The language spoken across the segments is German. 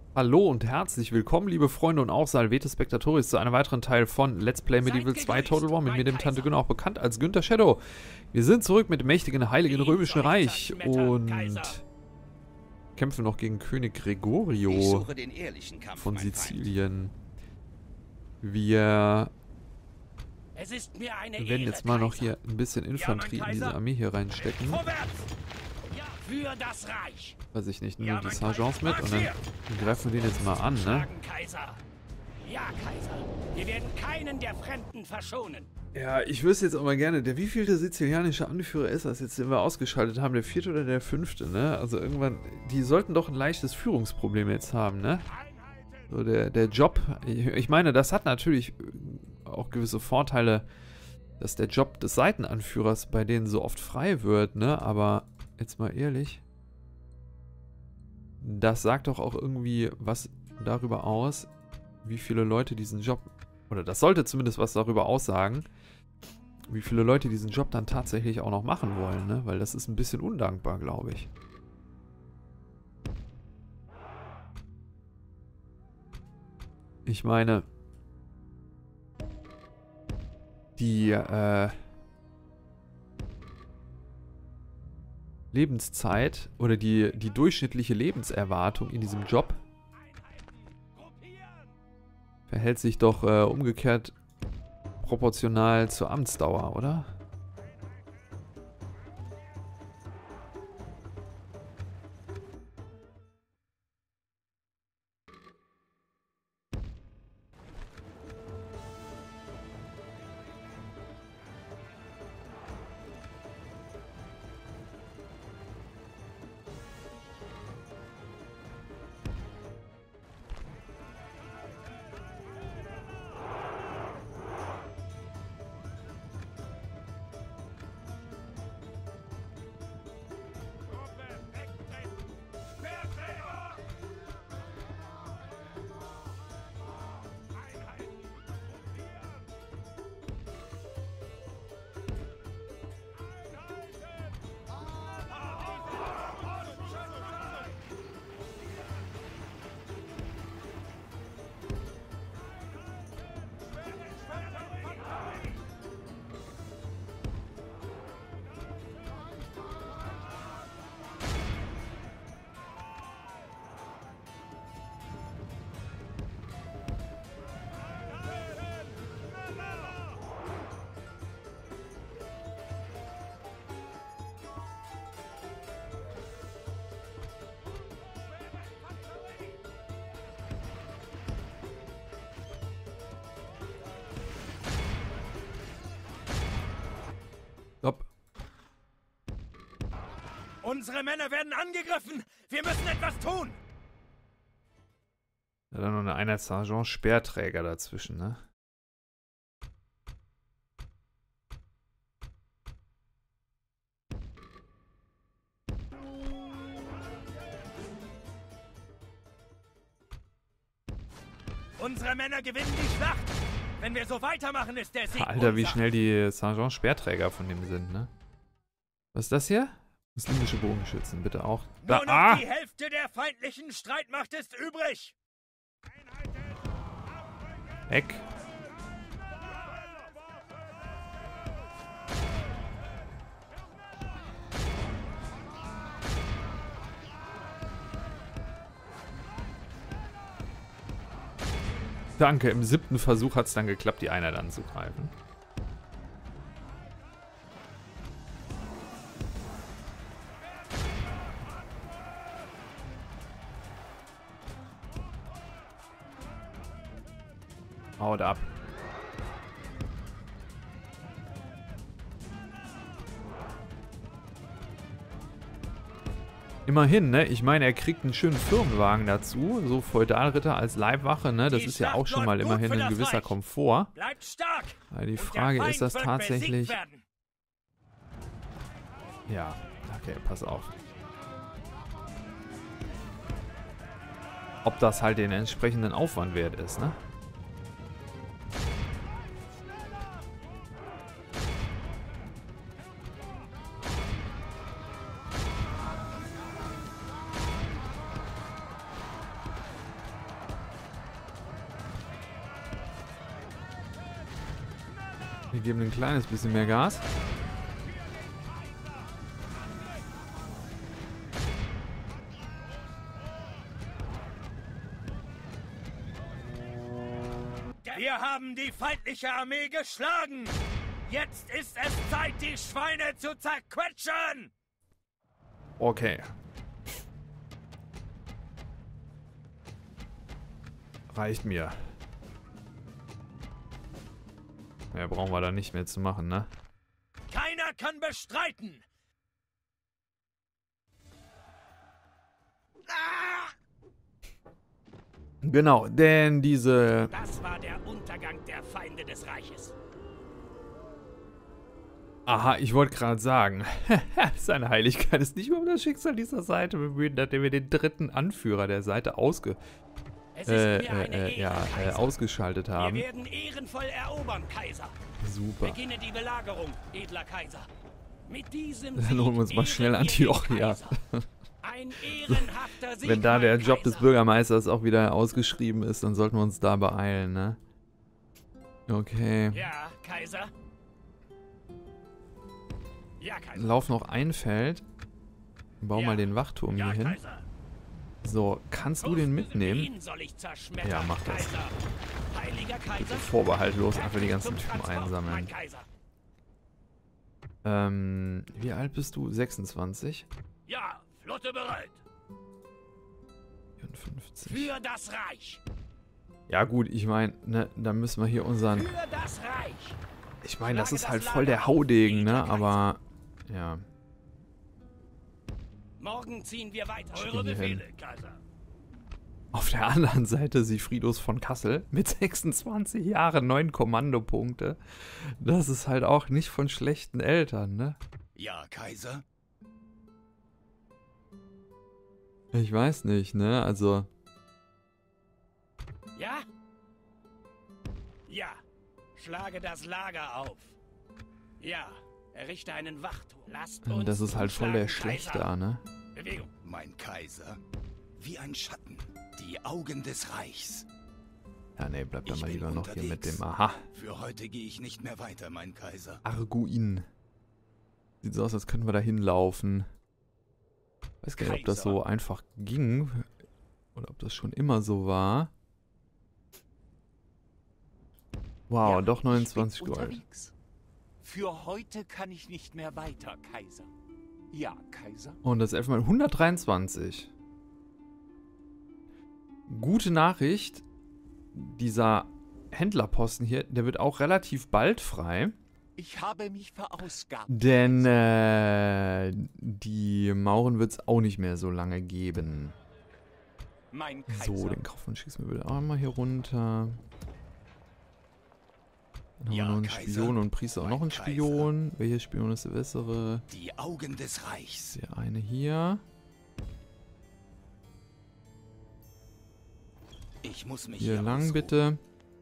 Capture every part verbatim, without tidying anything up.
Hallo und herzlich willkommen, liebe Freunde und auch Salvete Spectatoris, zu einem weiteren Teil von Let's Play Medieval zwei Total War mit mir, dem Tante Günner, auch bekannt als Günther Shadow. Wir sind zurück mit dem mächtigen Heiligen Römischen Reich und kämpfen noch gegen König Gregorio von Sizilien. Wir werden jetzt mal noch hier ein bisschen Infanterie in diese Armee hier reinstecken. Für das Reich. Weiß ich nicht, nur die Sergeants mit und dann greifen wir den jetzt mal an, ne? Ja, Kaiser. Wir werden keinen der Fremden verschonen. Ja, ich wüsste jetzt auch mal gerne, der wievielte sizilianische Anführer ist das jetzt, den wir ausgeschaltet haben? Der vierte oder der fünfte, ne? Also irgendwann, die sollten doch ein leichtes Führungsproblem jetzt haben, ne? So, der, der Job, ich, ich meine, das hat natürlich auch gewisse Vorteile, dass der Job des Seitenanführers bei denen so oft frei wird, ne? Aber jetzt mal ehrlich, das sagt doch auch irgendwie was darüber aus, wie viele Leute diesen Job, oder das sollte zumindest was darüber aussagen, wie viele Leute diesen Job dann tatsächlich auch noch machen wollen, ne? Weil das ist ein bisschen undankbar, glaube ich. Ich meine, die, äh, Lebenszeit oder die, die durchschnittliche Lebenserwartung in diesem Job verhält sich doch äh, umgekehrt proportional zur Amtsdauer, oder? Stopp. Unsere Männer werden angegriffen. Wir müssen etwas tun. Ja, dann noch eine Einheit Sergeant Speerträger dazwischen, ne? Unsere Männer gewinnen die Schlacht. Wenn wir so weitermachen, ist der Sieg Alter, wie unser. schnell die Sergeant Speerträger von dem sind, ne? Was ist das hier? Muslimische Bogenschützen, bitte auch. Da, Nur noch ah! die Hälfte der feindlichen Streitmacht ist übrig. Weg. Danke, im siebten Versuch hat es dann geklappt, die Einheit anzugreifen. Haut ab. Immerhin, ne? Ich meine, er kriegt einen schönen Firmenwagen dazu. So Feudalritter als Leibwache, ne? Das Die ist ja Schlacht auch schon läuft mal gut immerhin für ein das gewisser Reich. Komfort. Bleibt stark. Aber die Und Frage der ist Feind das wird tatsächlich... besiegt werden. Ja, okay, pass auf. Ob das halt den entsprechenden Aufwand wert ist, ne? Wir geben ein kleines bisschen mehr Gas. Wir haben die feindliche Armee geschlagen. Jetzt ist es Zeit, die Schweine zu zerquetschen. Okay. Reicht mir. Mehr brauchen wir da nicht mehr zu machen, ne? Keiner kann bestreiten. Genau, denn diese... Das war der Untergang der Feinde des Reiches. Aha, ich wollte gerade sagen, seine Heiligkeit ist nicht mehr um das Schicksal dieser Seite bemüht, nachdem wir den dritten Anführer der Seite ausge... Äh, äh, äh, ja, äh, ausgeschaltet haben. Wir werden ehrenvoll erobern, Kaiser. Super. Beginne die Belagerung, edler Kaiser. Mit diesem Dann holen wir uns mal schnell Antiochia. Ein ehrenhafter Sieg, Wenn da der mein Job des Kaiser. Bürgermeisters auch wieder ausgeschrieben ist, dann sollten wir uns da beeilen, ne? Okay. Ja, Kaiser. Ja, Kaiser. Lauf noch ein Feld. Bau Ja. mal den Wachturm Ja, hier hin. Kaiser. So, kannst du den mitnehmen? Ihn soll ich zerschmettern, Ja, mach das. Kaiser. Heiliger Kaiser. Vorbehaltlos einfach die ganzen Zum Typen Transport, einsammeln. mein Kaiser. Ähm, wie alt bist du? sechsundzwanzig? Ja, Flotte bereit. vierundfünfzig. Für das Reich. Ja gut, ich meine, ne, da müssen wir hier unseren... Für das Reich. Ich meine, das Schlage ist halt das voll der Lager auf, Haudegen, ne? edler Kaiser. Aber, ja. Morgen ziehen wir weiter. Schicken Eure wir hin. Befehle, Kaiser. Auf der anderen Seite Siegfriedus von Kassel mit sechsundzwanzig Jahren, neun Kommandopunkte. Das ist halt auch nicht von schlechten Eltern, ne? Ja, Kaiser. Ich weiß nicht, ne? Also, Ja? Ja. Schlage das Lager auf. Ja. Errichte einen Wachturm. Lasst uns das ist halt voll der zuschlagen, Schlechte, Kaiser. ne? Bewegung. Mein Kaiser, wie ein Schatten, die Augen des Reichs. Ja, ne, bleibt da Ich mal bin lieber noch hier mit unterwegs. dem, aha, Für heute gehe ich nicht mehr weiter, mein Kaiser. Arguin. Sieht so aus, als könnten wir da hinlaufen. Weiß gar nicht, ob das Kaiser. so einfach ging. Oder ob das schon immer so war. Wow, Ja, doch ich bin neunundzwanzig Gold. unterwegs. Für heute kann ich nicht mehr weiter, Kaiser. Ja, Kaiser. Und das elfmal hundertdreiundzwanzig. Gute Nachricht. Dieser Händlerposten hier, der wird auch relativ bald frei. Ich habe mich verausgabt. Denn äh, die Mauren wird es auch nicht mehr so lange geben. Mein Kaiser. So, den Kaufmann schickst du mir bitte auch mal hier runter. Dann haben Ja, wir noch einen Kaiser. Spion und Priester auch noch Mein einen Kaiser. Spion. Welcher Spion ist der bessere? Die Augen des Reichs. Der eine hier. Ich muss mich Hier hier lang ausruhen. bitte.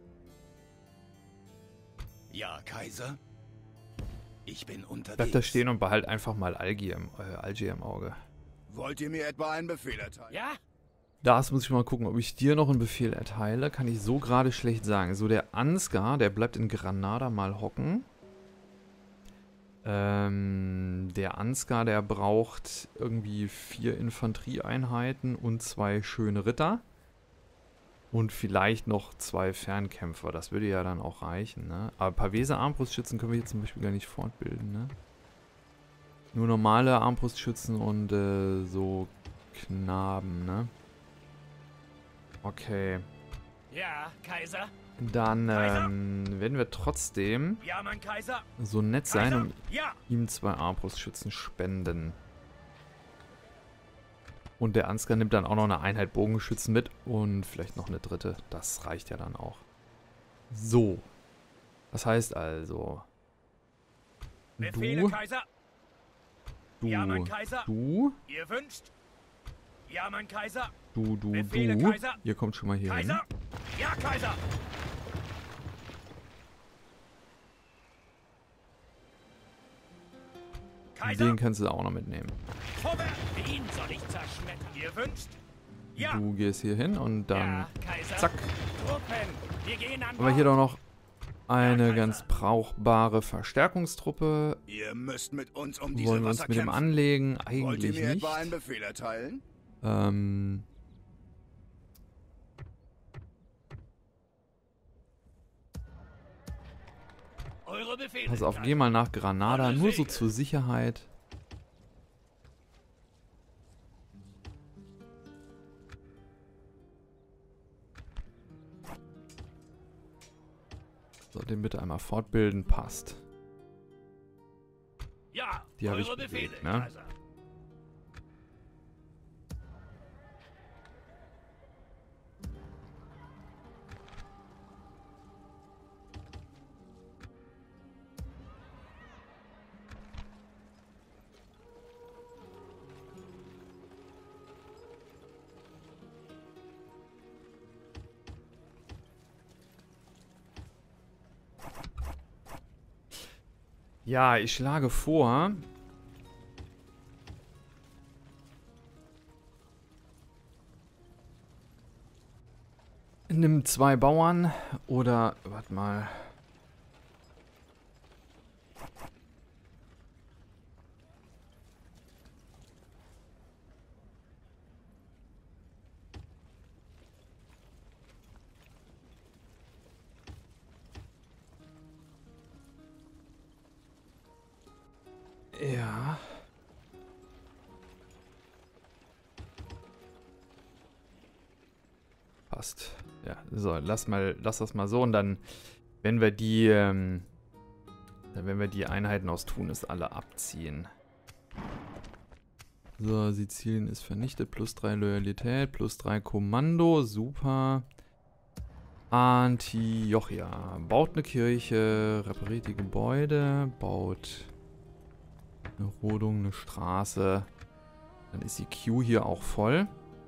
Ja, Kaiser. Ich bin unterwegs. Bleib da stehen und behalt einfach mal Algier im, äh, Algier im Auge. Wollt ihr mir etwa einen Befehl erteilen? Ja? Das muss ich mal gucken, ob ich dir noch einen Befehl erteile. Kann ich so gerade schlecht sagen. So, der Ansgar, der bleibt in Granada mal hocken. Ähm, der Ansgar, der braucht irgendwie vier Infanterieeinheiten und zwei schöne Ritter. Und vielleicht noch zwei Fernkämpfer. Das würde ja dann auch reichen, ne? Aber Pavese Armbrustschützen können wir hier zum Beispiel gar nicht fortbilden, ne? Nur normale Armbrustschützen und äh, so Knaben, ne? Okay. Ja, Kaiser. Dann Kaiser? ähm, werden wir trotzdem Ja, mein Kaiser. so nett sein Kaiser. und Ja. ihm zwei Armbrustschützen spenden. Und der Ansgar nimmt dann auch noch eine Einheit Bogenschützen mit und vielleicht noch eine dritte. Das reicht ja dann auch. So. Das heißt also... Befehle, Du, Kaiser. du, Ja, mein Kaiser. du, Ihr wünscht. Ja, mein Kaiser. du, du, Befehle, du. Kaiser. Ihr kommt schon mal hier hin. Kaiser. Ja, Kaiser. Kaiser. Den kannst du auch noch mitnehmen. Vorwärts. Wen soll ich zerschmettern? Ihr wünscht. Ja. Du gehst hier hin und dann... Ja, Kaiser. Zack. Truppen. Wir gehen an Haben wir hier Bord. doch noch eine ganz brauchbare Verstärkungstruppe. Ihr müsst mit uns um diese Wollen wir uns Wasser mit dem kämpfen. anlegen? Wollt ihr Eigentlich mir nicht. etwa einen Befehl erteilen? Ähm... Eure Befehle. Pass auf, geh mal nach Granada, Alle nur so Segel. zur Sicherheit. So, den bitte einmal fortbilden, passt. Ja, Die habe ich eure Befehle, bewegt, ne? Kaiser. Ja, ich schlage vor... Nimm zwei Bauern oder... Warte mal... Ja. Passt. Ja, so, lass mal, lass das mal so und dann, wenn wir die, ähm, dann wenn wir die Einheiten aus Tunis alle abziehen. So, Sizilien ist vernichtet, plus drei Loyalität, plus drei Kommando, super. Antiochia baut eine Kirche, repariert die Gebäude, baut eine Rodung, eine Straße. Dann ist die Queue hier auch voll.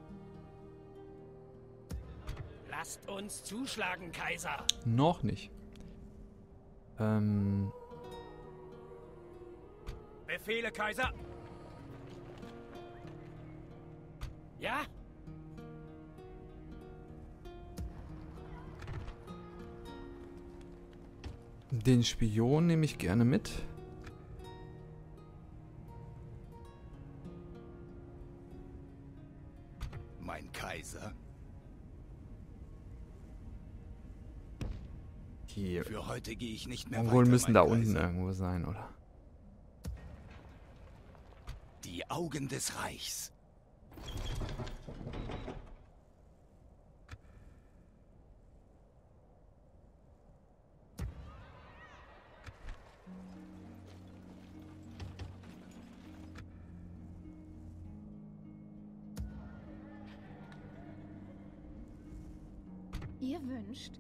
Lasst uns zuschlagen, Kaiser. Noch nicht. Ähm. Befehle, Kaiser. Ja? Den Spion nehme ich gerne mit. Mein Kaiser? Die Für heute gehe ich nicht mehr Mongolen weiter, müssen mein da Kaiser. unten irgendwo sein, oder? Die Augen des Reichs. Ihr wünscht.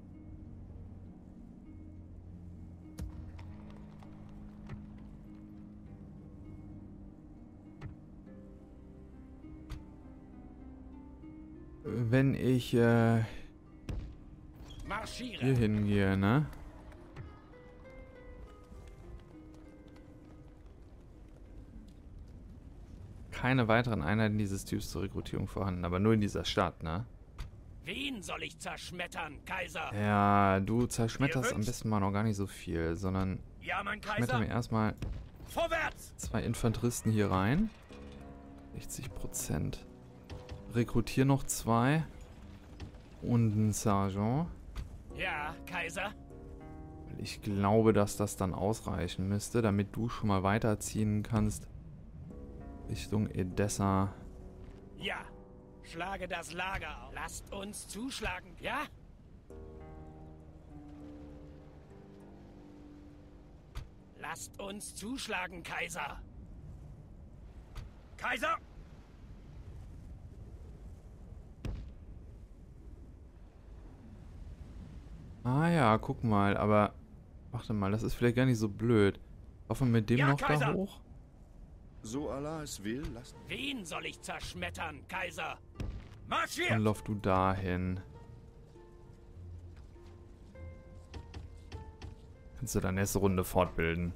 Wenn ich äh, Marschiere. hier hingehe, ne? Keine weiteren Einheiten dieses Typs zur Rekrutierung vorhanden, aber nur in dieser Stadt, ne? Wen soll ich zerschmettern, Kaiser? Ja, du zerschmetterst Ihr am wünscht? besten mal noch gar nicht so viel, sondern Ja, mein schmetter Kaiser. mir erstmal Vorwärts! zwei Infanteristen hier rein. sechzig Prozent. Rekrutier noch zwei. Und einen Sergeant. Ja, Kaiser. Ich glaube, dass das dann ausreichen müsste, damit du schon mal weiterziehen kannst. Richtung Edessa. Ja. Schlage das Lager auf. Lasst uns zuschlagen. Ja? Lasst uns zuschlagen, Kaiser. Kaiser! Ah ja, guck mal, aber... Warte mal, das ist vielleicht gar nicht so blöd. Hoffen wir mit dem Ja, noch Kaiser! da hoch? So Allah es will, lasst... Wen soll ich zerschmettern, Kaiser? Dann Marschiert! lauf du dahin. Kannst du dann nächste Runde fortbilden.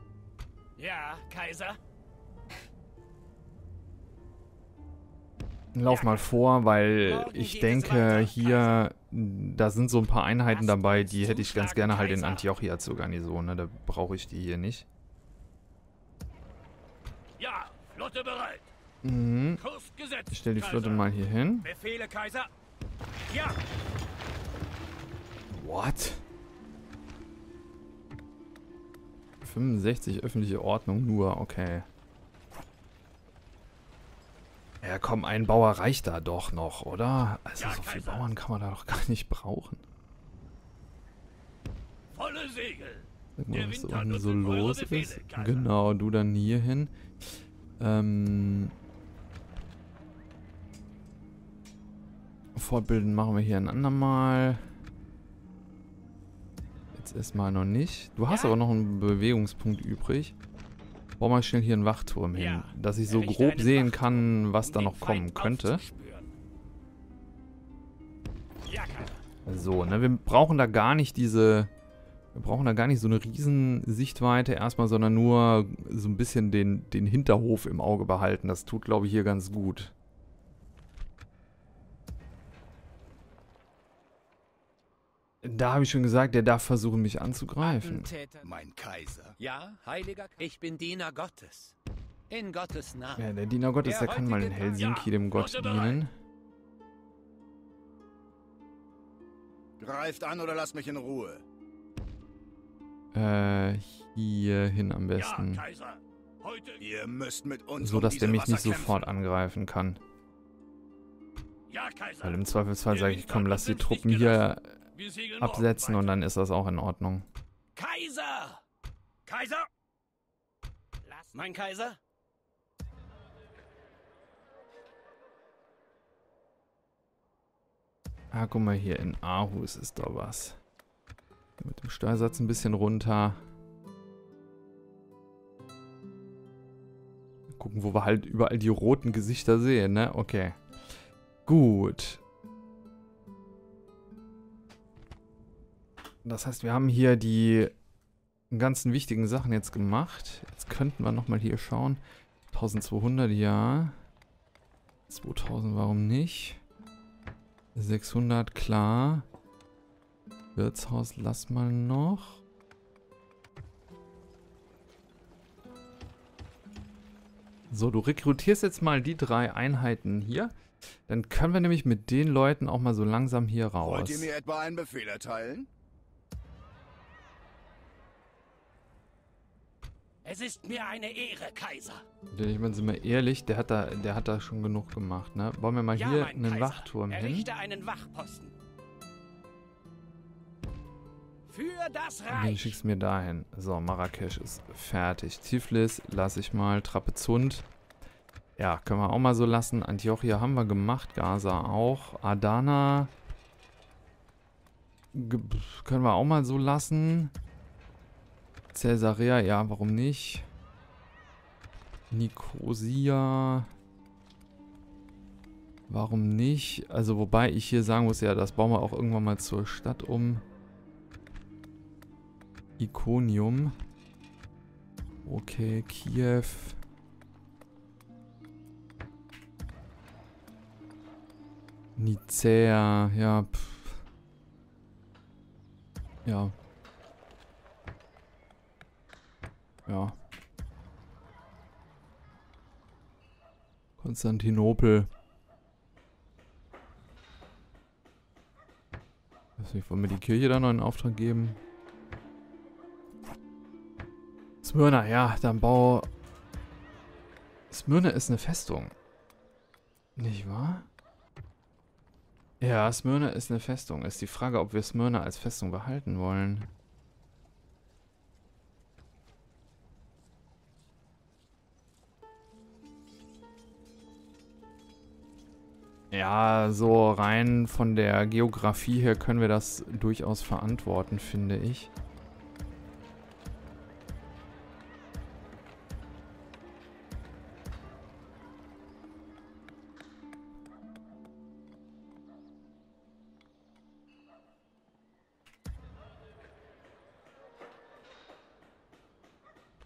Ja, Kaiser. Lauf mal vor, weil ich denke, hier, da sind so ein paar Einheiten dabei, die hätte ich ganz gerne halt in Antiochia zur Garnison, ne? Da brauche ich die hier nicht. Ja, Flotte bereit. Mhm. Kurs gesetzt, Ich stelle die Flotte Kaiser. mal hier hin. Befehle, Kaiser. Ja, What? fünfundsechzig öffentliche Ordnung nur, okay. Ja komm, ein Bauer reicht da doch noch, oder? Also Ja, so viele Kaiser. Bauern kann man da doch gar nicht brauchen. volle Segel. Sag Der mal, was da Winter unten so nutzt eure los Befehle, ist. Kaiser. Genau, du dann hier hin. Ähm... Fortbilden machen wir hier ein andermal. Jetzt erstmal noch nicht. Du hast Ja. aber noch einen Bewegungspunkt übrig. Bau mal schnell hier einen Wachturm hin, Ja. dass ich so Errichte grob einen sehen Wachturm, kann, was um da den noch kommen Feind könnte. aufzuspüren. Ja, Kaiser. So, ne, wir brauchen da gar nicht diese... Wir brauchen da gar nicht so eine riesen Sichtweite erstmal, sondern nur so ein bisschen den, den Hinterhof im Auge behalten. Das tut, glaube ich, hier ganz gut. Da habe ich schon gesagt, der darf versuchen, mich anzugreifen. Attentäter. Mein Kaiser. Ja, heiliger, ich bin Diener Gottes. In Gottes Namen. Ja, der Diener Gottes, der Der kann mal in heutige Tag- Helsinki Ja, dem Gott Flotte bereit. dienen. Greift an oder lasst mich in Ruhe. Äh, hier hin am Ja, besten. Kaiser. Heute. Ihr müsst mit uns So, um dass diese der mich nicht Wasser sofort kämpfen. angreifen kann. Ja, Kaiser. Weil im Zweifelsfall Der sage ich, Winter komm, hat lass die uns nicht Truppen hier gelassen. Wir segeln morgen absetzen und weiter. dann ist das auch in Ordnung. Kaiser! Kaiser! Mein Kaiser? Ah, guck mal hier, in Aarhus ist da was. Mit dem Steuersatz ein bisschen runter. Gucken, wo wir halt überall die roten Gesichter sehen, ne? Okay. Gut. Das heißt, wir haben hier die ganzen wichtigen Sachen jetzt gemacht. Jetzt könnten wir nochmal hier schauen. zwölfhundert, ja. zweitausend, warum nicht? sechshundert, klar. Wirtshaus, lass mal noch. So, du rekrutierst jetzt mal die drei Einheiten hier. Dann können wir nämlich mit den Leuten auch mal so langsam hier raus. Wollt ihr mir etwa einen Befehl erteilen? Es ist mir eine Ehre, Kaiser. Denn ich meine, sind wir ehrlich, der hat da, der hat da schon genug gemacht, ne? Bauen wir mal Ja, hier mein einen Kaiser. Wachturm hin. Errichte einen Wachposten. Für das Den Reich. schickst du mir dahin. So, Marrakesch ist fertig. Tiflis lasse ich mal. Trapezund. Ja, können wir auch mal so lassen. Antiochia haben wir gemacht. Gaza auch. Adana. Ge können wir auch mal so lassen. Caesarea, ja, warum nicht? Nikosia. Warum nicht? Also, wobei ich hier sagen muss, ja, das bauen wir auch irgendwann mal zur Stadt um. Iconium. Okay, Kiew. Nicäa, ja. Pff. Ja. Ja. Konstantinopel. Weiß nicht, wollen wir die Kirche da noch in Auftrag geben? Smyrna, ja, dann bau... Smyrna ist eine Festung. Nicht wahr? Ja, Smyrna ist eine Festung. Ist die Frage, ob wir Smyrna als Festung behalten wollen. Ja, so rein von der Geografie her können wir das durchaus verantworten, finde ich.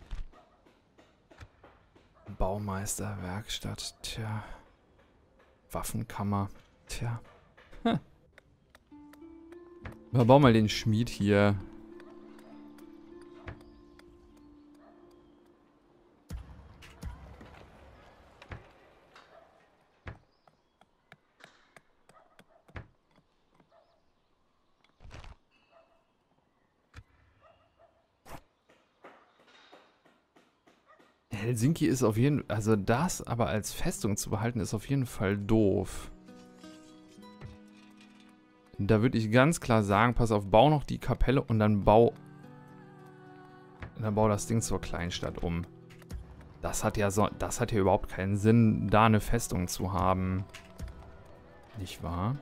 Baumeisterwerkstatt, tja. Waffenkammer. Tja. Hm. Wir bauen mal den Schmied hier. Helsinki ist auf jeden Fall, also das aber als Festung zu behalten, ist auf jeden Fall doof. Da würde ich ganz klar sagen, pass auf, bau noch die Kapelle und dann bau, dann bau das Ding zur Kleinstadt um. Das hat ja so, das hat ja überhaupt keinen Sinn, da eine Festung zu haben. Nicht wahr?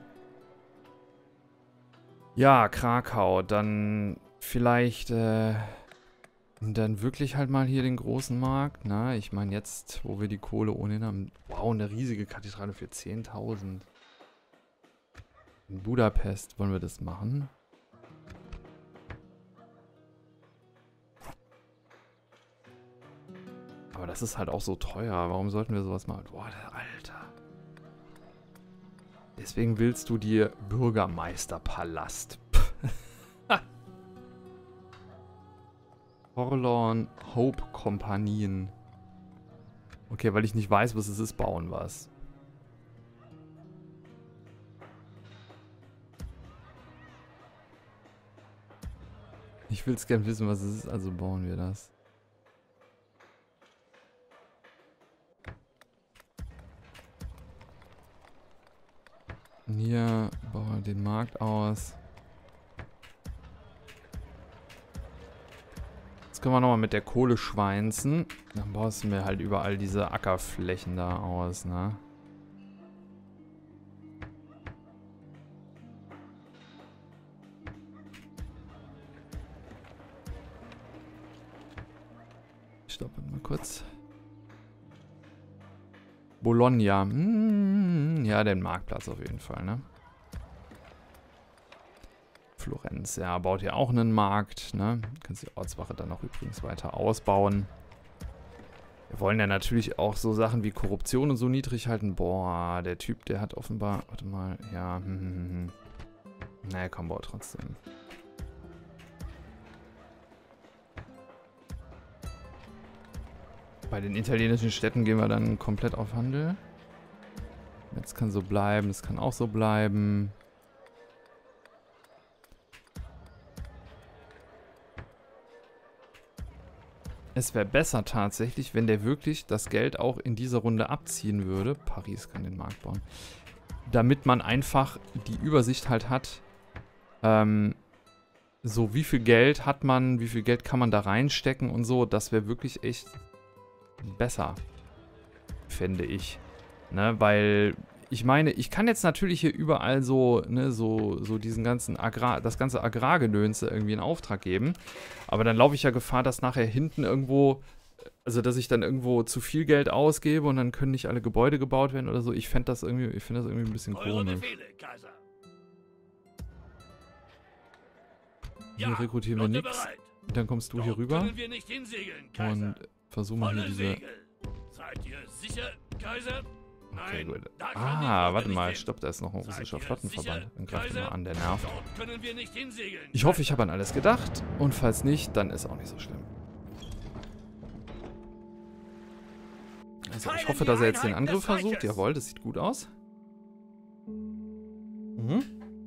Ja, Krakau, dann vielleicht, äh... Und dann wirklich halt mal hier den großen Markt, ne? Ich meine jetzt, wo wir die Kohle ohnehin haben. Wow, eine riesige Kathedrale für zehntausend. In Budapest wollen wir das machen. Aber das ist halt auch so teuer. Warum sollten wir sowas machen? Boah, Alter. Deswegen willst du dir Bürgermeisterpalast. Forlorn Hope Kompanien. Okay, weil ich nicht weiß, was es ist, bauen was. Ich will es gern wissen, was es ist, also bauen wir das. Hier bauen wir den Markt aus. Jetzt können wir nochmal mit der Kohle schweinzen. Dann baust du mir halt überall diese Ackerflächen da aus, ne? Stopp mal kurz. Bologna. Hm, ja, den Marktplatz auf jeden Fall, ne? Florenz, ja, baut hier auch einen Markt, ne? Kannst die Ortswache dann auch übrigens weiter ausbauen. Wir wollen ja natürlich auch so Sachen wie Korruption und so niedrig halten. Boah, der Typ, der hat offenbar, warte mal, ja, hm, hm, hm. Naja, komm, baut trotzdem. Bei den italienischen Städten gehen wir dann komplett auf Handel. Das kann so bleiben, das kann auch so bleiben. Es wäre besser tatsächlich, wenn der wirklich das Geld auch in dieser Runde abziehen würde. Paris kann den Markt bauen. Damit man einfach die Übersicht halt hat, ähm, so wie viel Geld hat man, wie viel Geld kann man da reinstecken und so. Das wäre wirklich echt besser, fände ich. Ne, weil ich meine, ich kann jetzt natürlich hier überall so, ne, so, so diesen ganzen Agrar, das ganze Agrargedönse irgendwie in Auftrag geben. Aber dann laufe ich ja Gefahr, dass nachher hinten irgendwo, also dass ich dann irgendwo zu viel Geld ausgebe und dann können nicht alle Gebäude gebaut werden oder so. Ich fände das irgendwie, ich finde das irgendwie ein bisschen komisch. Hier ja, rekrutieren wir nichts. Dann kommst du Doch hier rüber wir nicht und versuchen wir hier diese... Seid ihr sicher, Kaiser? Okay, gut. Ah, warte mal, stopp, da ist noch ein russischer Flottenverband. Dann greift mal an, der nervt. Ich hoffe, ich habe an alles gedacht. Und falls nicht, dann ist auch nicht so schlimm. Also, ich hoffe, dass er jetzt den Angriff versucht. Jawohl, das sieht gut aus. Mhm.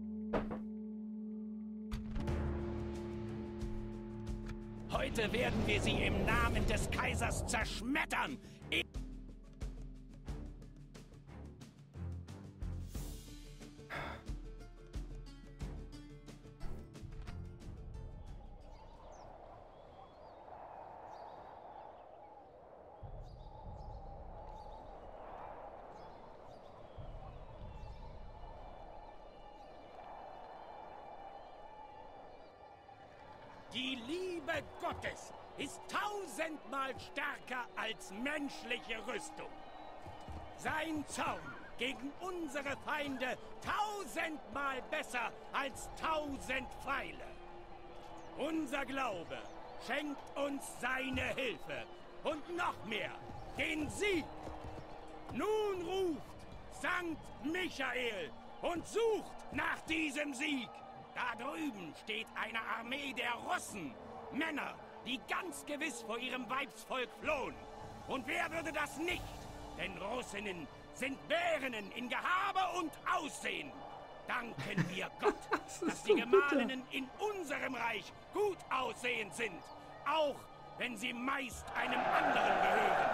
Heute werden wir sie im Namen des Kaisers zerschmettern. Die Liebe Gottes ist tausendmal stärker als menschliche Rüstung. Sein Zaun gegen unsere Feinde tausendmal besser als tausend Pfeile. Unser Glaube schenkt uns seine Hilfe und noch mehr, den Sieg. Nun ruft Sankt Michael und sucht nach diesem Sieg. Da drüben steht eine Armee der Russen. Männer, die ganz gewiss vor ihrem Weibsvolk flohen. Und wer würde das nicht? Denn Russinnen sind Bärinnen in Gehabe und Aussehen. Danken wir Gott, Das ist dass so die Gemahlinnen in unserem Reich gut aussehend sind. Auch wenn sie meist einem anderen gehören.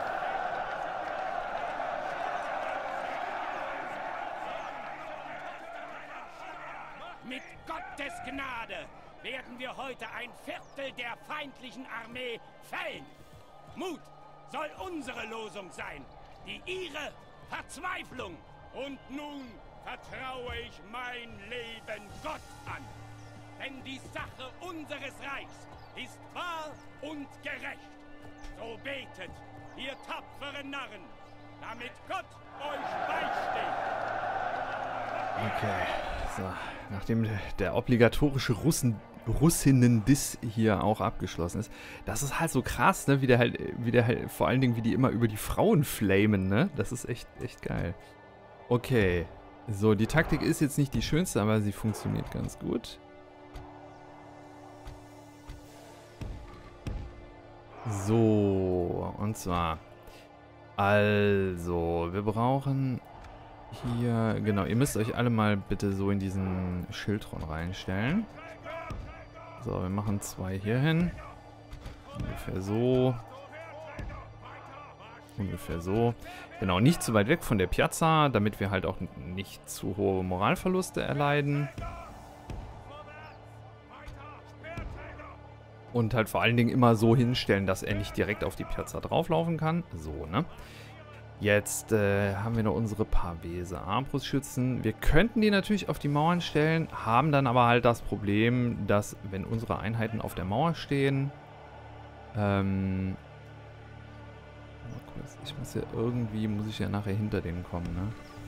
Mit Gottes Gnade werden wir heute ein Viertel der feindlichen Armee fällen. Mut soll unsere Losung sein, die ihre Verzweiflung. Und nun vertraue ich mein Leben Gott an. Denn die Sache unseres Reichs ist wahr und gerecht. So betet, ihr tapferen Narren, damit Gott euch beisteht. Okay, so. Nachdem der obligatorische Russen, Russinnen-Diss hier auch abgeschlossen ist. Das ist halt so krass, ne? Wie der halt, wie der halt, vor allen Dingen, wie die immer über die Frauen flamen, ne? Das ist echt, echt geil. Okay. So, die Taktik ist jetzt nicht die schönste, aber sie funktioniert ganz gut. So, und zwar. Also, wir brauchen hier, genau, ihr müsst euch alle mal bitte so in diesen Schildtron reinstellen. So, wir machen zwei hier hin. Ungefähr so. Ungefähr so. Genau, nicht zu weit weg von der Piazza, damit wir halt auch nicht zu hohe Moralverluste erleiden. Und halt vor allen Dingen immer so hinstellen, dass er nicht direkt auf die Piazza drauflaufen kann. So, ne? Jetzt äh, haben wir noch unsere Pavese Armbrustschützen. Wir könnten die natürlich auf die Mauern stellen, haben dann aber halt das Problem, dass wenn unsere Einheiten auf der Mauer stehen, ähm, ich muss ja irgendwie, muss ich ja nachher hinter denen kommen, ne?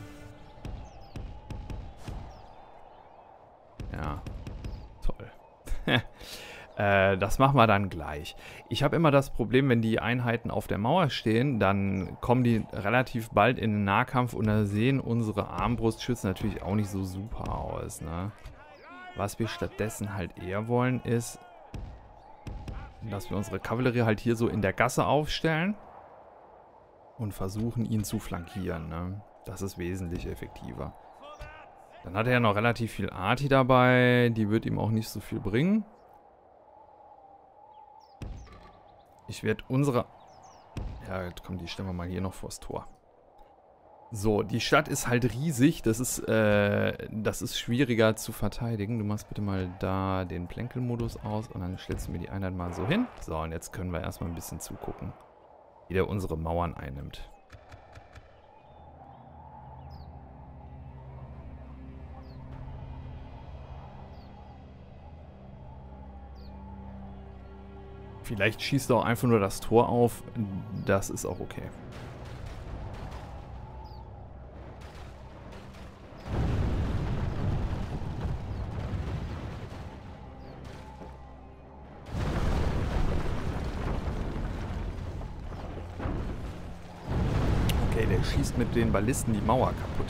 Ja, toll. Äh, das machen wir dann gleich. Ich habe immer das Problem, wenn die Einheiten auf der Mauer stehen, dann kommen die relativ bald in den Nahkampf und da sehen unsere Armbrustschützen natürlich auch nicht so super aus, ne? Was wir stattdessen halt eher wollen, ist, dass wir unsere Kavallerie halt hier so in der Gasse aufstellen und versuchen, ihn zu flankieren, ne? Das ist wesentlich effektiver. Dann hat er ja noch relativ viel Arti dabei, die wird ihm auch nicht so viel bringen. Ich werde unsere... Ja, jetzt kommen die stellen wir mal hier noch vors Tor. So, die Stadt ist halt riesig. Das ist, äh, das ist schwieriger zu verteidigen. Du machst bitte mal da den Plänkelmodus aus und dann stellst du mir die Einheit mal so hin. So, und jetzt können wir erstmal ein bisschen zugucken, wie der unsere Mauern einnimmt. Vielleicht schießt er auch einfach nur das Tor auf. Das ist auch okay. Okay, der schießt mit den Ballisten die Mauer kaputt.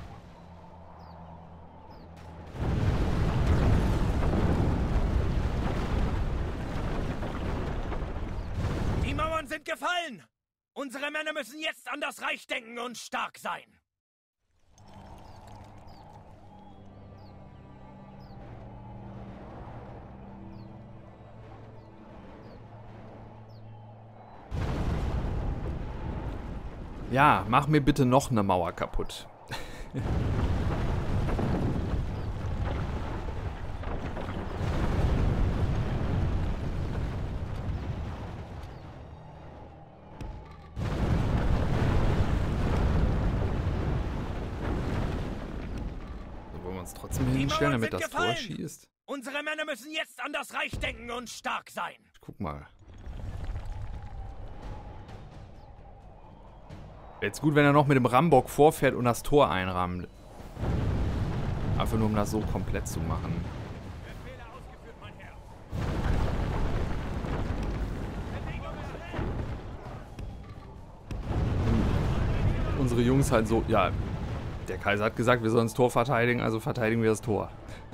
Sind gefallen! Unsere Männer müssen jetzt an das Reich denken und stark sein. Ja, mach mir bitte noch eine Mauer kaputt. Trotzdem hinstellen, damit das Tor schießt. Unsere Männer müssen jetzt an das Reich denken und stark sein. Ich guck mal. Jetzt gut, wenn er noch mit dem Rambock vorfährt und das Tor einrammt. Einfach nur, um das so komplett zu machen. Und unsere Jungs halt so, ja, Der Kaiser hat gesagt, wir sollen das Tor verteidigen, also verteidigen wir das Tor.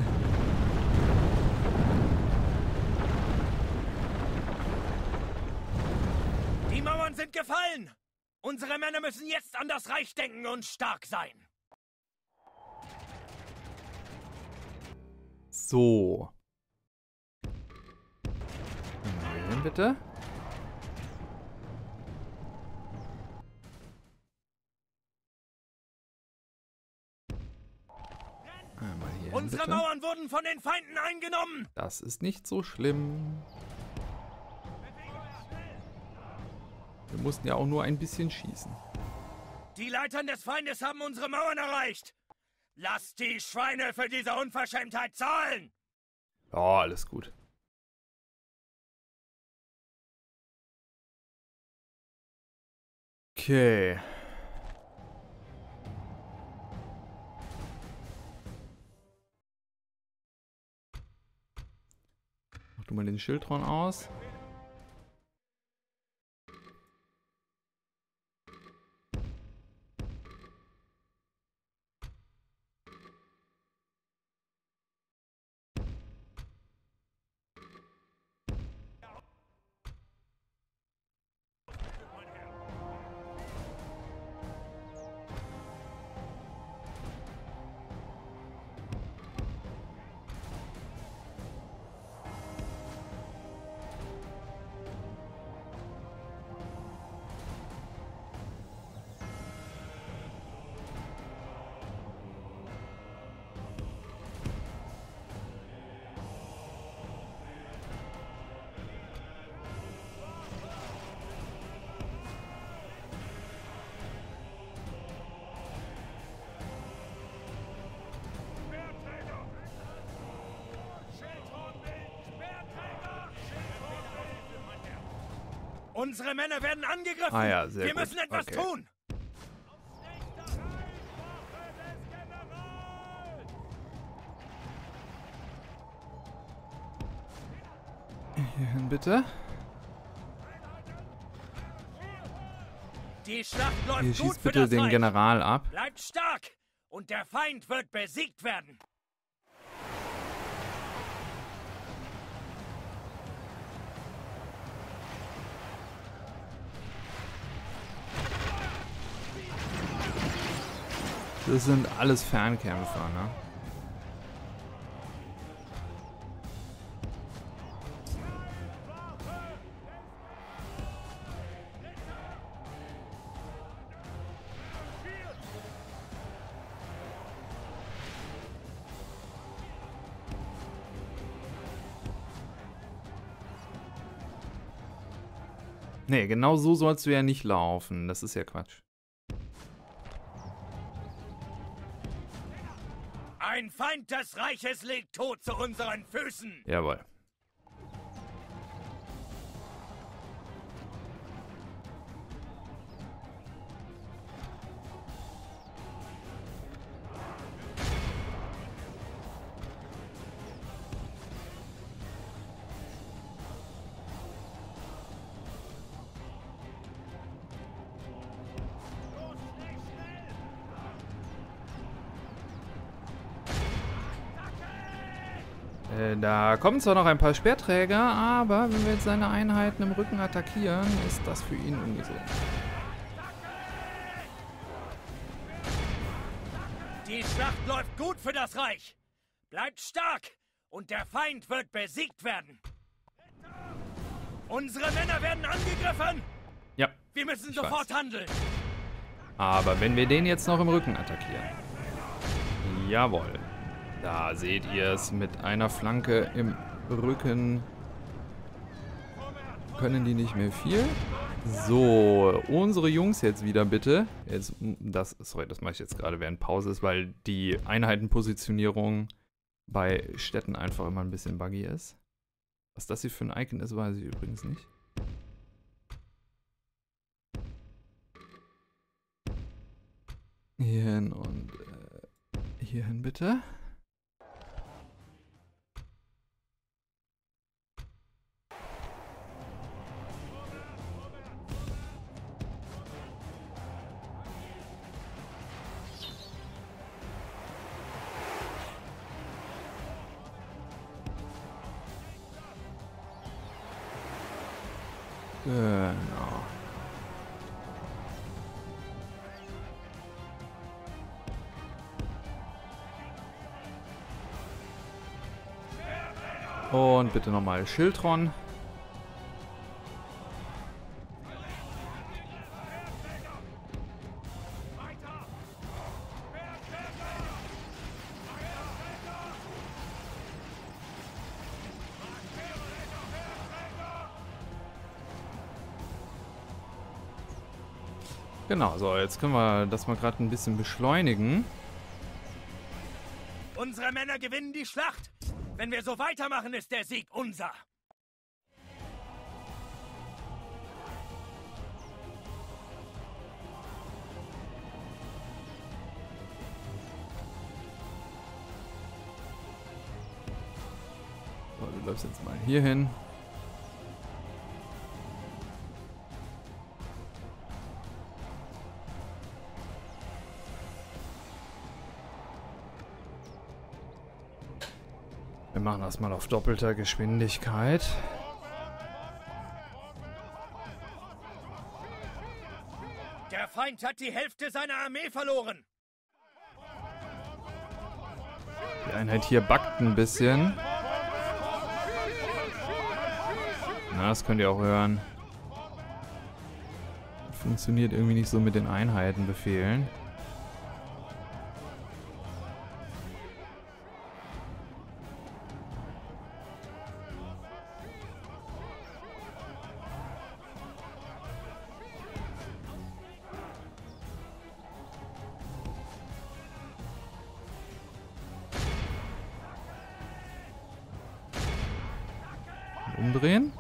Die Mauern sind gefallen! Unsere Männer müssen jetzt an das Reich denken und stark sein. So. Wählen bitte. Einmal hier hin, Unsere bitte. Mauern wurden von den Feinden eingenommen! Das ist nicht so schlimm. Wir mussten ja auch nur ein bisschen schießen. Die Leitern des Feindes haben unsere Mauern erreicht! Lasst die Schweine für diese Unverschämtheit zahlen! Ja, alles gut. Okay. Mach du mal den Schildtron aus. Unsere Männer werden angegriffen! Ah ja, sehr Wir gut. müssen etwas Okay. tun! Hierhin bitte. Die Schlacht läuft Hier gut schießt für bitte das den Reich. General ab. Bleibt stark! Und der Feind wird besiegt werden! Das sind alles Fernkämpfer, ne? Nee, genau so sollst du ja nicht laufen. Das ist ja Quatsch. Ein Feind des Reiches liegt tot zu unseren Füßen! Jawohl. Äh, Da kommen zwar noch ein paar Speerträger, aber wenn wir jetzt seine Einheiten im Rücken attackieren, ist das für ihn ungesund. Die Schlacht läuft gut für das Reich! Bleibt stark! Und der Feind wird besiegt werden! Unsere Männer werden angegriffen! Ja, Wir müssen Ich sofort weiß. handeln! aber wenn wir den jetzt noch im Rücken attackieren. Jawohl. Da seht ihr es mit einer Flanke im Rücken. Können die nicht mehr viel. So, unsere Jungs jetzt wieder bitte. Jetzt, das, sorry, das mache ich jetzt gerade während Pause ist, weil die Einheitenpositionierung bei Städten einfach immer ein bisschen buggy ist. Was das hier für ein Icon ist, weiß ich übrigens nicht. Hierhin und äh, hierhin bitte. Genau. Und bitte nochmal Schildtron. Genau, so, jetzt können wir das mal gerade ein bisschen beschleunigen. Unsere Männer gewinnen die Schlacht. Wenn wir so weitermachen, ist der Sieg unser. So, du läufst jetzt mal hier hin. Wir machen das mal auf doppelter Geschwindigkeit. Der Feind hat die Hälfte seiner Armee verloren. Die Einheit hier backt ein bisschen. Na, das könnt ihr auch hören. Funktioniert irgendwie nicht so mit den Einheitenbefehlen. Umdrehen.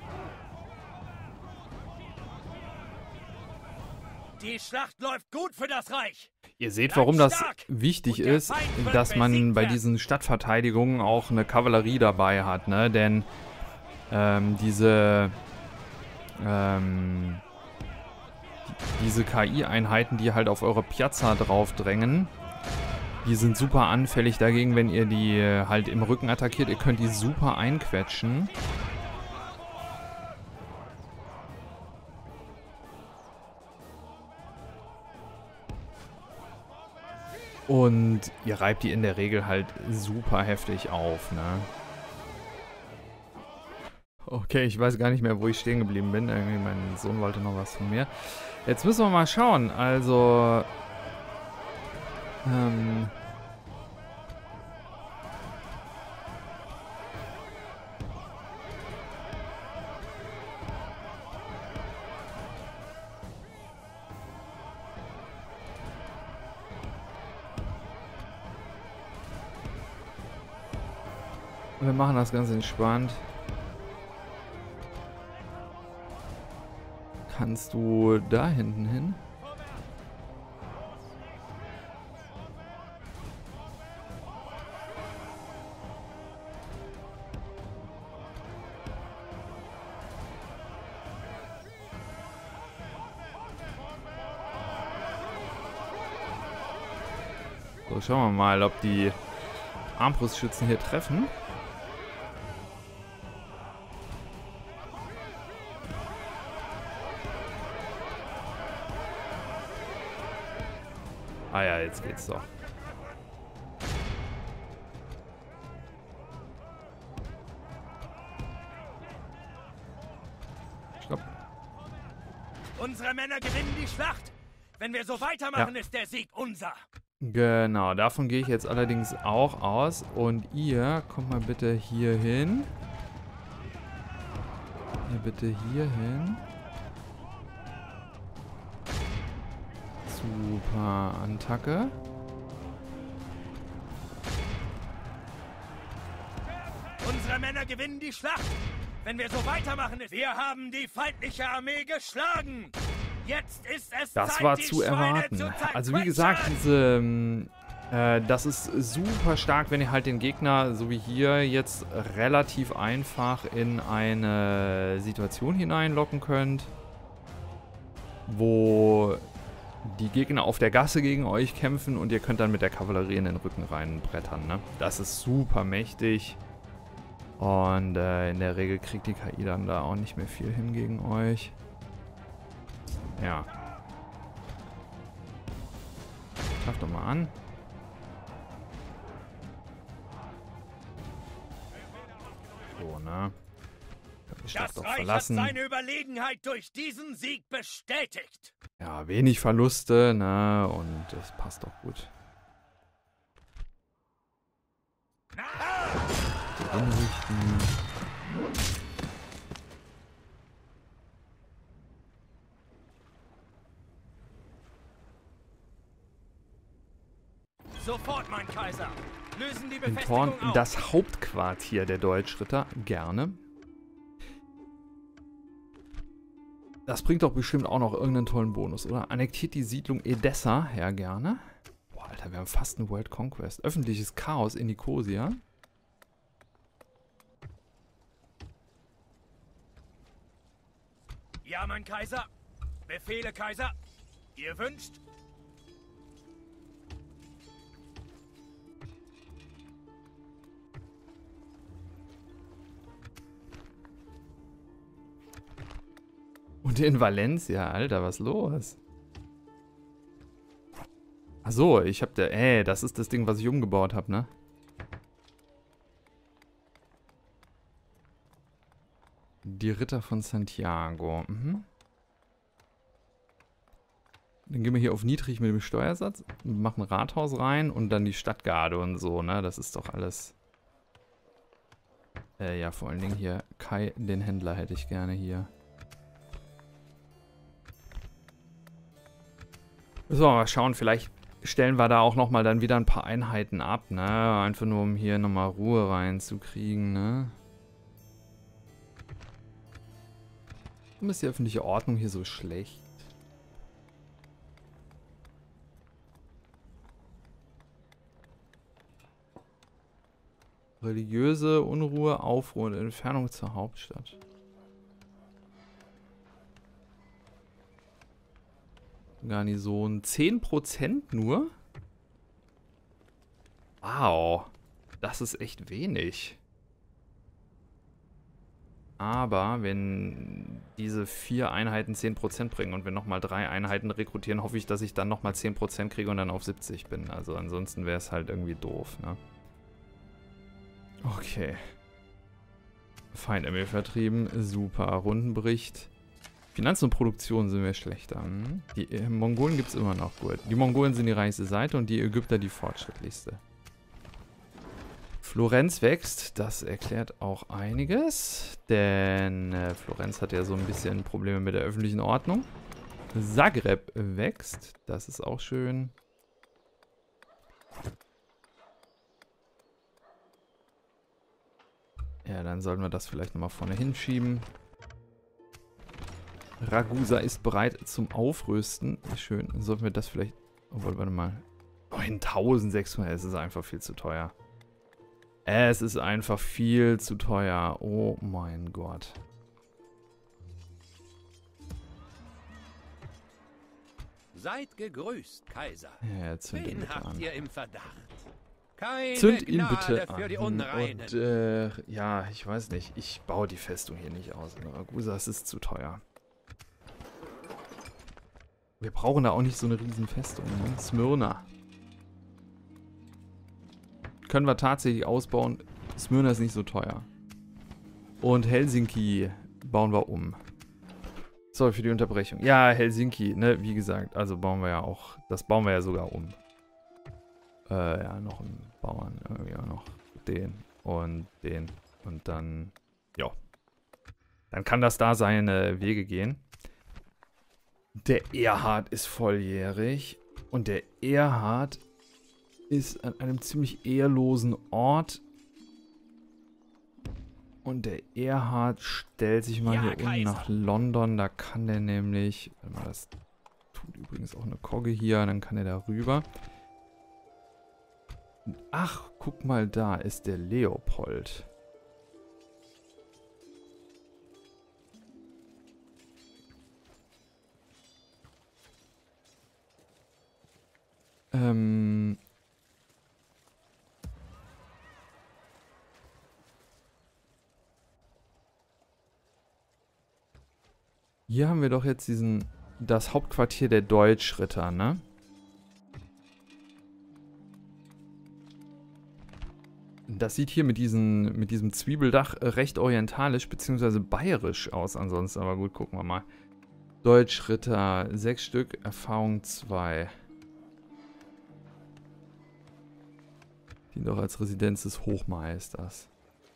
Die Schlacht läuft gut für das Reich. Ihr seht, warum das wichtig ist, dass man bei diesen Stadtverteidigungen auch eine Kavallerie dabei hat, ne? Denn ähm, diese ähm, diese K I-Einheiten, die halt auf eure Piazza draufdrängen, die sind super anfällig dagegen, wenn ihr die halt im Rücken attackiert. Ihr könnt die super einquetschen. Und ihr reibt die in der Regel halt super heftig auf, ne? Okay, ich weiß gar nicht mehr, wo ich stehen geblieben bin. Irgendwie mein Sohn wollte noch was von mir. Jetzt müssen wir mal schauen. Also... Ähm... Wir machen das ganz entspannt. Kannst du da hinten hin? So, schauen wir mal, ob die Armbrustschützen hier treffen. Ah ja, jetzt geht's doch. Stopp. Unsere Männer gewinnen die Schlacht. Wenn wir so weitermachen, ja, ist der Sieg unser. Genau, davon gehe ich jetzt allerdings auch aus. Und ihr, kommt mal bitte hier hin. Ihr bitte hier hin. Super Attacke. Unsere Männer gewinnen die Schlacht. Wenn wir so weitermachen, ist... Wir haben die feindliche Armee geschlagen. Jetzt ist es Das Zeit, war die zu Schweine erwarten. zu Also wie gesagt, diese... Äh, das ist super stark, wenn ihr halt den Gegner, so wie hier, jetzt relativ einfach in eine Situation hineinlocken könnt, wo die Gegner auf der Gasse gegen euch kämpfen und ihr könnt dann mit der Kavallerie in den Rücken reinbrettern, ne? Das ist super mächtig. Und äh, in der Regel kriegt die K I dann da auch nicht mehr viel hin gegen euch. Ja. Schaff doch mal an. So, ne? Die Stadt Das doch Reich verlassen. hat seine Überlegenheit durch diesen Sieg bestätigt. Ja, wenig Verluste, ne? Und das passt doch gut. Hinrichten. Sofort, mein Kaiser. Lösen die In Befestigung Thorn, auf. das Hauptquartier der Deutschritter. Gerne. Das bringt doch bestimmt auch noch irgendeinen tollen Bonus, oder? Annektiert die Siedlung Edessa. Ja, gerne. Boah, Alter, wir haben fast eine World Conquest. Öffentliches Chaos in Nikosia. Ja, mein Kaiser. Befehle, Kaiser. Ihr wünscht. Und in Valencia, Alter, was los? Achso, ich hab der. Ey, das ist das Ding, was ich umgebaut habe, ne? Die Ritter von Santiago. Mhm. Dann gehen wir hier auf niedrig mit dem Steuersatz, machen ein Rathaus rein und dann die Stadtgarde und so, ne? Das ist doch alles. Äh, ja, vor allen Dingen hier Kai, den Händler, hätte ich gerne hier. So, mal schauen, vielleicht stellen wir da auch nochmal dann wieder ein paar Einheiten ab, ne? Einfach nur, um hier nochmal Ruhe reinzukriegen, ne? Warum ist die öffentliche Ordnung hier so schlecht? Religiöse Unruhe, Aufruhr und Entfernung zur Hauptstadt. Garnison zehn Prozent nur? Wow. Das ist echt wenig. Aber wenn diese vier Einheiten zehn Prozent bringen und wir nochmal drei Einheiten rekrutieren, hoffe ich, dass ich dann nochmal zehn Prozent kriege und dann auf siebzig bin. Also ansonsten wäre es halt irgendwie doof, ne? Okay. Feindemir vertrieben. Super. Rundenbericht. Finanzen und Produktion sind wir schlechter. Hm? Die äh, Mongolen gibt es immer noch gut. Die Mongolen sind die reichste Seite und die Ägypter die fortschrittlichste. Florenz wächst. Das erklärt auch einiges. Denn äh, Florenz hat ja so ein bisschen Probleme mit der öffentlichen Ordnung. Zagreb wächst. Das ist auch schön. Ja, dann sollten wir das vielleicht nochmal vorne hinschieben. Ragusa ist bereit zum Aufrüsten. Schön. Sollten wir das vielleicht... Obwohl, warte mal. neuntausendsechshundert. Es ist einfach viel zu teuer. Es ist einfach viel zu teuer. Oh mein Gott. Seid gegrüßt, Kaiser. Ja, zünd ihn Wen bitte habt an. ihr im Verdacht? Keine Zünd ihn Gnade bitte für die an. Unreinen. Und, äh, ja, ich weiß nicht. Ich baue die Festung hier nicht aus. Ragusa, es ist zu teuer. Wir brauchen da auch nicht so eine riesen Festung. Ne? Smyrna. Können wir tatsächlich ausbauen. Smyrna ist nicht so teuer. Und Helsinki bauen wir um. Sorry für die Unterbrechung. Ja, Helsinki, ne, wie gesagt, also bauen wir ja auch, das bauen wir ja sogar um. Äh, ja, noch einen Bauern, irgendwie auch noch den und den und dann, ja. Dann kann das da seine Wege gehen. Der Erhard ist volljährig und der Erhard ist an einem ziemlich ehrlosen Ort. Und der Erhard stellt sich mal Ja, hier Kaiser. unten nach London. Da kann der nämlich... Warte mal, das tut übrigens auch eine Kogge hier. Dann kann er da rüber. Ach, guck mal, da ist der Leopold. Ähm... Hier haben wir doch jetzt diesen das Hauptquartier der Deutschritter, ne? Das sieht hier mit, diesen, mit diesem Zwiebeldach recht orientalisch bzw. bayerisch aus ansonsten. Aber gut, gucken wir mal. Deutschritter, sechs Stück, Erfahrung zwei. Die doch als Residenz des Hochmeisters.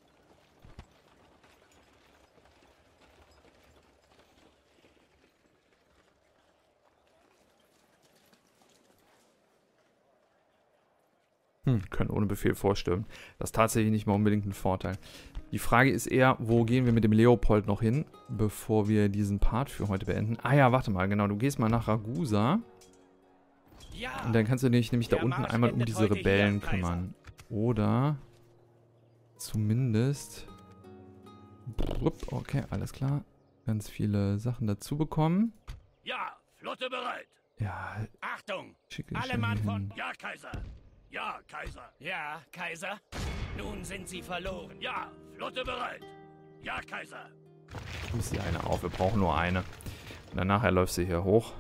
Hm, können ohne Befehl vorstürmen. Das ist tatsächlich nicht mal unbedingt ein Vorteil. Die Frage ist eher, wo gehen wir mit dem Leopold noch hin, bevor wir diesen Part für heute beenden. Ah ja, warte mal, genau. Du gehst mal nach Ragusa. Ja, Und dann kannst du dich nämlich da der unten Marsch einmal um endet diese heute Rebellen hier, Kaiser. kümmern. Oder zumindest... Okay, alles klar. Ganz viele Sachen dazu bekommen. ja, Flotte bereit. Ja, Achtung, schicke alle ich Mann hin. von... Ja, Kaiser. Ja, Kaiser. Ja, Kaiser. Nun sind sie verloren. Ja, Flotte bereit. Ja, Kaiser. Muss hier eine auf, wir brauchen nur eine. Und dann nachher läuft sie hier hoch.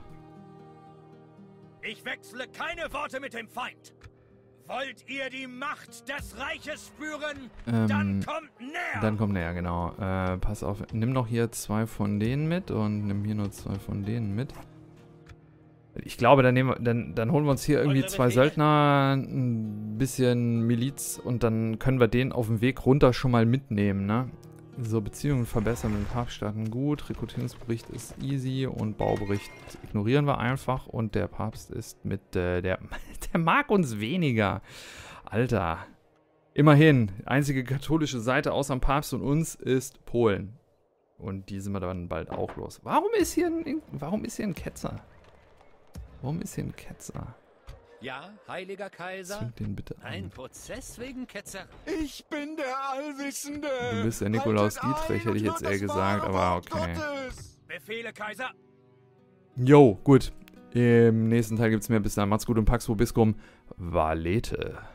Ich wechsle keine Worte mit dem Feind. Wollt ihr die Macht des Reiches spüren? Ähm, Dann kommt näher. Dann kommt näher, genau. Äh, pass auf, nimm noch hier zwei von denen mit und nimm hier nur zwei von denen mit. Ich glaube, dann, nehmen wir, dann, dann holen wir uns hier irgendwie Eure zwei Befehle? Söldner, ein bisschen Miliz und dann können wir den auf dem Weg runter schon mal mitnehmen, ne? So, Beziehungen verbessern mit Papststaaten gut, Rekrutierungsbericht ist easy und Baubericht ignorieren wir einfach und der Papst ist mit, äh, der, der mag uns weniger. Alter. Immerhin, einzige katholische Seite außer dem Papst und uns ist Polen. Und die sind wir dann bald auch los. Warum ist hier ein, warum ist hier ein Ketzer? Warum ist hier ein Ketzer? Ja, heiliger Kaiser. Zünd den bitte Ein an. Prozess wegen Ketzer. Ich bin der Allwissende. Du bist der Nikolaus Haltet Dietrich, ein hätte ich und jetzt hört eher das gesagt, wahre aber Wort okay. Gottes. Befehle, Kaiser. Jo, gut. Im nächsten Teil gibt es mehr. Bis dann. Macht's gut und Pax Vobiscum. Valete.